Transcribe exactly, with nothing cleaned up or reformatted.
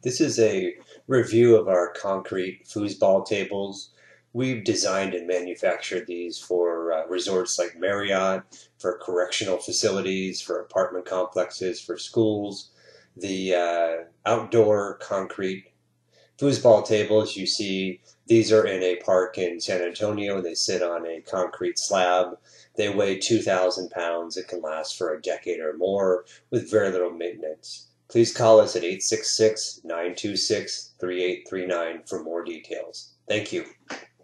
This is a review of our concrete foosball tables. We've designed and manufactured these for uh, resorts like Marriott, for correctional facilities, for apartment complexes, for schools. The uh, outdoor concrete foosball tables you see, these are in a park in San Antonio. They sit on a concrete slab. They weigh two thousand pounds. It can last for a decade or more with very little maintenance. Please call us at eight six six, nine two six, three eight three nine for more details. Thank you.